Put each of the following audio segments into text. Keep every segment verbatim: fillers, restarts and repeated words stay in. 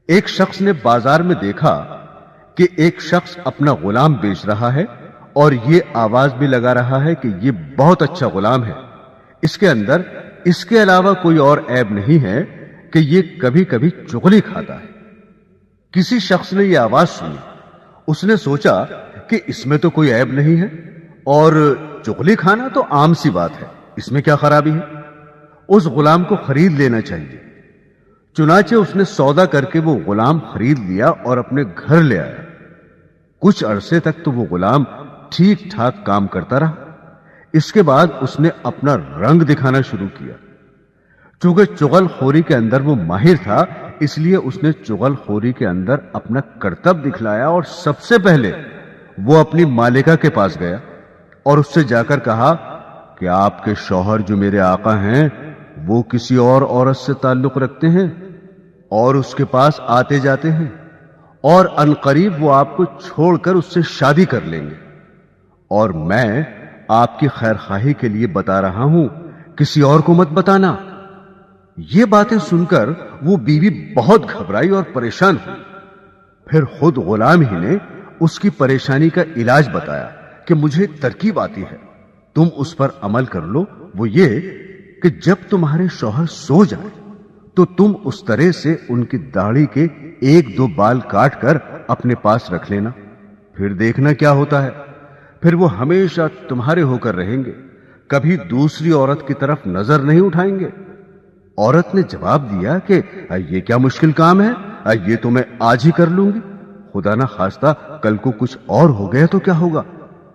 ایک شخص نے بازار میں دیکھا کہ ایک شخص اپنا غلام بیچ رہا ہے اور یہ آواز بھی لگا رہا ہے کہ یہ بہت اچھا غلام ہے، اس کے اندر اس کے علاوہ کوئی اور عیب نہیں ہے کہ یہ کبھی کبھی چغلی کھاتا ہے۔ کسی شخص نے یہ آواز سنی، اس نے سوچا کہ اس میں تو کوئی عیب نہیں ہے اور چغلی کھانا تو عام سی بات ہے، اس میں کیا خرابی ہے، اس غلام کو خرید لینا چاہیے۔ چنانچہ اس نے سودا کر کے وہ غلام خرید لیا اور اپنے گھر لے آیا۔ کچھ عرصے تک تو وہ غلام ٹھیک ٹھاک کام کرتا رہا۔ اس کے بعد اس نے اپنا رنگ دکھانا شروع کیا۔ چونکہ چغل خوری کے اندر وہ ماہر تھا، اس لیے اس نے چغل خوری کے اندر اپنا کرتب دکھلایا اور سب سے پہلے وہ اپنی مالکہ کے پاس گیا اور اس سے جا کر کہا کہ آپ کے شوہر جو میرے آقا ہیں وہ کسی اور عورت سے تعلق رکھتے ہیں اور اس کے پاس آتے جاتے ہیں، اور عنقریب وہ آپ کو چھوڑ کر اس سے شادی کر لیں گے، اور میں آپ کی خیر خواہی کے لیے بتا رہا ہوں، کسی اور کو مت بتانا۔ یہ باتیں سن کر وہ بیوی بہت گھبرائی اور پریشان ہوئی۔ پھر خود غلام ہی نے اس کی پریشانی کا علاج بتایا کہ مجھے ترکیب آتی ہے، تم اس پر عمل کر لو۔ وہ یہ کہ جب تمہارے شوہر سو جائیں تو تم اس طرح سے ان کی داڑھی کے ایک دو بال کاٹ کر اپنے پاس رکھ لینا، پھر دیکھنا کیا ہوتا ہے، پھر وہ ہمیشہ تمہارے ہو کر رہیں گے، کبھی دوسری عورت کی طرف نظر نہیں اٹھائیں گے۔ عورت نے جواب دیا کہ یہ کیا مشکل کام ہے، یہ تو میں آج ہی کر لوں گی، خدا نہ خواستہ کل کو کچھ اور ہو گیا تو کیا ہوگا۔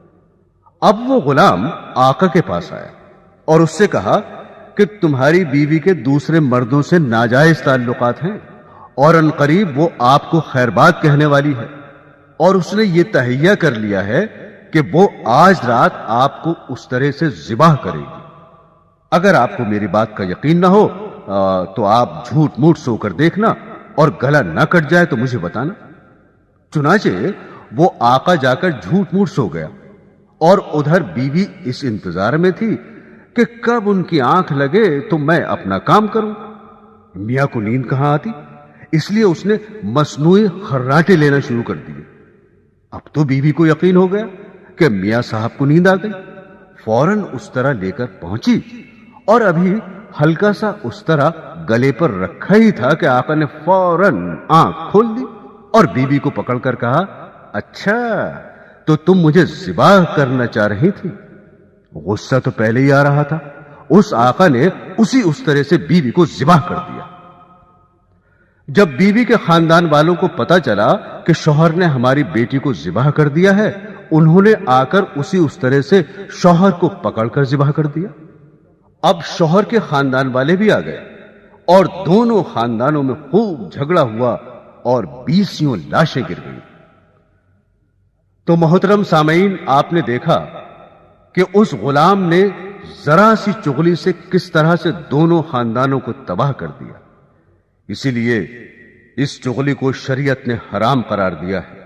اب وہ غلام آقا کے پاس آیا اور اس سے کہا کہ تمہاری بیوی کے دوسرے مردوں سے ناجائز تعلقات ہیں اور عنقریب وہ آپ کو خیر بات کہنے والی ہے، اور اس نے یہ تہیہ کر لیا ہے کہ وہ آج رات آپ کو اس طرح سے ذبح کرے گی۔ اگر آپ کو میری بات کا یقین نہ ہو تو آپ جھوٹ موٹ سو کر دیکھنا، اور گلا نہ کٹ جائے تو مجھے بتانا۔ چنانچہ وہ آقا جا کر جھوٹ موٹ سو گیا، اور ادھر بیوی اس انتظار میں تھی کہ کب ان کی آنکھ لگے تو میں اپنا کام کروں۔ میاں کو نیند کہاں آتی، اس لیے اس نے مصنوعی خراٹے لینا شروع کر دیے۔ اب تو بیوی کو یقین ہو گیا کہ میاں صاحب کو نیند آ گئی، فوراً اس طرح لے کر پہنچی، اور ابھی ہلکا سا اس طرح گلے پر رکھا ہی تھا کہ آقا نے فوراً آنکھ کھول دی اور بیوی کو پکڑ کر کہا، اچھا تو تم مجھے ذبح کرنا چاہ رہی تھی۔ غصہ تو پہلے ہی آ رہا تھا، اس آقا نے اسی اس طرح سے بیوی کو ذبح کر دیا۔ جب بیوی کے خاندان والوں کو پتا چلا کہ شوہر نے ہماری بیٹی کو ذبح کر دیا ہے، انہوں نے آ کر اسی اس طرح سے شوہر کو پکڑ کر ذبح کر دیا۔ اب شوہر کے خاندان والے بھی آ گئے اور دونوں خاندانوں میں خوب جھگڑا ہوا اور بیسیوں لاشیں گر گئیں۔ تو محترم سامعین، آپ نے دیکھا کہ اس غلام نے ذرا سی چغلی سے کس طرح سے دونوں خاندانوں کو تباہ کر دیا۔ اسی لیے اس چغلی کو شریعت نے حرام قرار دیا ہے۔